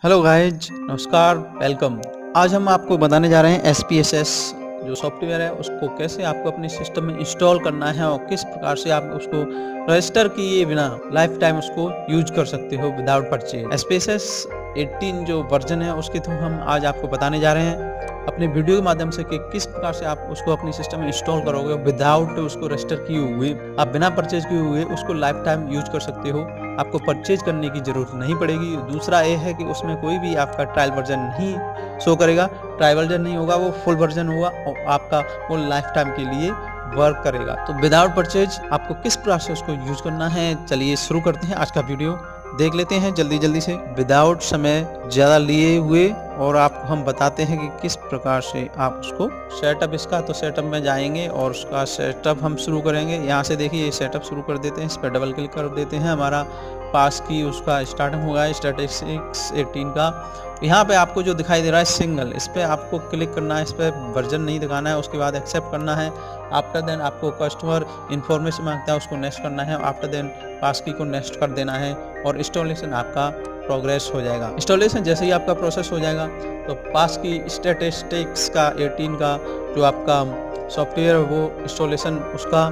Hello guys, नमस्कार, welcome. आज हम आपको बताने जा रहे हैं SPSS जो सॉफ्टवेयर है उसको कैसे आपको अपने सिस्टम में इंस्टॉल करना है और किस प्रकार से आप उसको रजिस्टर किए बिना लाइफ टाइम उसको यूज कर सकते हो विदाउट परचेज। SPSS 18 जो वर्जन है उसके थ्रू हम आज आपको बताने जा रहे हैं अपने वीडियो के माध्यम से कि किस प्रकार से आप उसको अपने सिस्टम में इंस्टॉल करोगे विदाउट उसको रजिस्टर किए हुए। आप बिना परचेज किए हुए उसको लाइफ टाइम यूज कर सकते हो, आपको परचेज करने की ज़रूरत नहीं पड़ेगी। दूसरा ये है कि उसमें कोई भी आपका ट्रायल वर्जन नहीं शो करेगा, ट्रायल वर्जन नहीं होगा, वो फुल वर्जन होगा और आपका वो लाइफ टाइम के लिए वर्क करेगा। तो विदाउट परचेज आपको किस प्रकार से उसको यूज करना है, चलिए शुरू करते हैं। आज का वीडियो देख लेते हैं जल्दी से विदाउट समय ज़्यादा लिए हुए, और आपको हम बताते हैं कि किस प्रकार से आप उसको सेटअप इसका। तो सेटअप में जाएंगे और उसका सेटअप हम शुरू करेंगे। यहाँ से देखिए ये सेटअप शुरू कर देते हैं, इस पर डबल क्लिक कर देते हैं। हमारा पास की उसका स्टार्ट होगा स्टैटिस्टिक्स 18 का। यहाँ पे आपको जो दिखाई दे रहा है सिंगल, इस पर आपको क्लिक करना है, इस पर वर्जन नहीं दिखाना है। उसके बाद एक्सेप्ट करना है। आफ्टर देन आपको कस्टमर इन्फॉर्मेशन मांगता है, उसको नेक्स्ट करना है। आफ्टर देन पास की को नेक्स्ट कर देना है और इंस्टॉलेशन आपका प्रोग्रेस हो जाएगा। इंस्टॉलेशन जैसे ही आपका प्रोसेस हो जाएगा तो पास की स्टैटिस्टिक्स का 18 का जो आपका सॉफ्टवेयर वो इंस्टॉलेशन उसका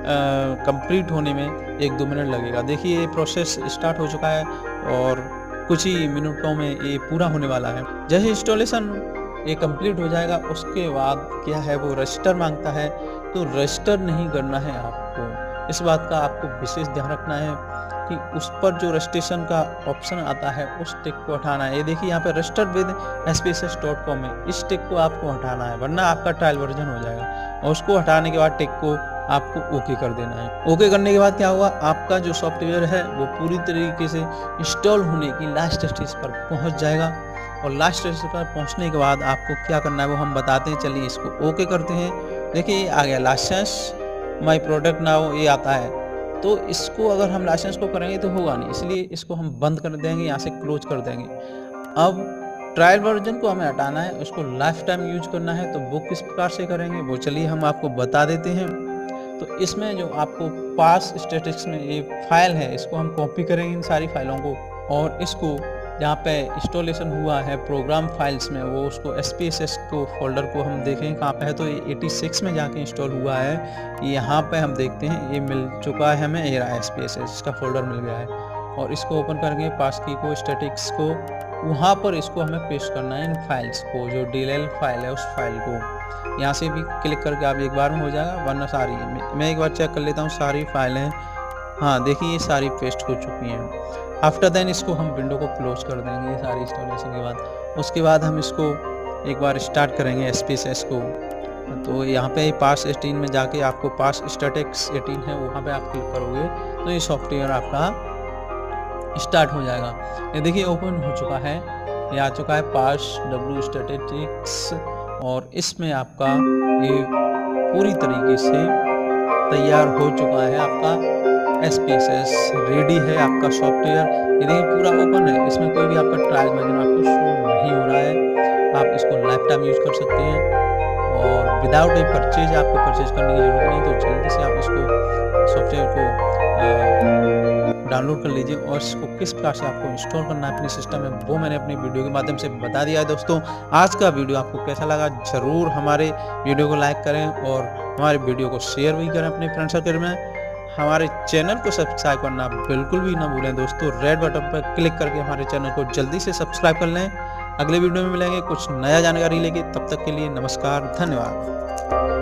कंप्लीट होने में 1-2 मिनट लगेगा। देखिए ये प्रोसेस स्टार्ट हो चुका है और कुछ ही मिनटों में ये पूरा होने वाला है। जैसे इंस्टॉलेशन ये कंप्लीट हो जाएगा उसके बाद क्या है वो रजिस्टर मांगता है, तो रजिस्टर नहीं करना है आपको। इस बात का आपको विशेष ध्यान रखना है कि उस पर जो रजिस्ट्रेशन का ऑप्शन आता है उस टिक को हटाना है। ये देखिए यहाँ पे रजिस्टर विद spss.com है, इस टिक को आपको हटाना है वरना आपका ट्रायल वर्जन हो जाएगा। और उसको हटाने के बाद टिक को आपको ओके कर देना है। ओके करने के बाद क्या हुआ, आपका जो सॉफ्टवेयर है वो पूरी तरीके से इंस्टॉल होने की लास्ट स्टेज पर पहुँच जाएगा। और लास्ट स्टेज पर पहुँचने के बाद आपको क्या करना है वो हम बताते हैं। चलिए इसको ओके करते हैं। देखिए आ गया लाइसेंस माई प्रोडक्ट नाउ, ये आता है। तो इसको अगर हम लाइसेंस को करेंगे तो होगा नहीं, इसलिए इसको हम बंद कर देंगे, यहाँ से क्लोज कर देंगे। अब ट्रायल वर्जन को हमें हटाना है, उसको लाइफ टाइम यूज करना है। तो वो किस प्रकार से करेंगे वो चलिए हम आपको बता देते हैं। तो इसमें जो आपको पास स्टैटिस्टिक्स में ये फाइल है इसको हम कॉपी करेंगे इन सारी फाइलों को, और इसको जहाँ पे इंस्टॉलेशन हुआ है प्रोग्राम फाइल्स में वो उसको SPSS को फोल्डर को हम देखें कहाँ पे है। तो ये 86 में जाके इंस्टॉल हुआ है, यहाँ पे हम देखते हैं ये मिल चुका है हमें, ये रहा SPSS इसका फोल्डर मिल गया है। और इसको ओपन करेंगे पास की को स्टैटिक्स को, वहाँ पर इसको हमें पेस्ट करना है इन फाइल्स को, जो DLL फाइल है उस फाइल को। यहाँ से भी क्लिक करके आप एक बार में हो जाएगा वरना सारी मैं एक बार चेक कर लेता हूँ सारी फाइलें। हाँ देखिए ये सारी पेस्ट हो चुकी हैं। आफ्टर देन इसको हम विंडो को क्लोज कर देंगे सारी इंस्टॉलेशन के बाद। उसके बाद हम इसको एक बार स्टार्ट करेंगे SPSS को। तो यहाँ पे पास 18 में जाके आपको पास स्टैटिस्टिक्स 18 है वहाँ पे आप क्लिक करोगे तो ये सॉफ्टवेयर आपका स्टार्ट हो जाएगा। ये देखिए ओपन हो चुका है, ये आ चुका है पास W स्टैटिस्टिक्स, और इसमें आपका ये पूरी तरीके से तैयार हो चुका है। आपका SPSS रेडी है आपका सॉफ्टवेयर। ये देखिए पूरा ओपन है, इसमें कोई भी आपका ट्रायल वर्जन आपको शो नहीं हो रहा है। आप इसको लाइफ टाइम यूज कर सकते हैं और विदाउट ए परचेज आपको परचेज करने की जरूरत नहीं। तो जल्दी से आप इसको सॉफ्टवेयर को डाउनलोड कर लीजिए और इसको किस प्रकार से आपको इंस्टॉल करना है अपने सिस्टम में वो मैंने अपनी वीडियो के माध्यम से बता दिया है। दोस्तों आज का वीडियो आपको कैसा लगा ज़रूर हमारे वीडियो को लाइक करें और हमारे वीडियो को शेयर भी करें अपने फ्रेंड सर्कल में। हमारे चैनल को सब्सक्राइब करना बिल्कुल भी ना भूलें दोस्तों, रेड बटन पर क्लिक करके हमारे चैनल को जल्दी से सब्सक्राइब कर लें। अगले वीडियो में मिलेंगे कुछ नया जानकारी लेके, तब तक के लिए नमस्कार, धन्यवाद।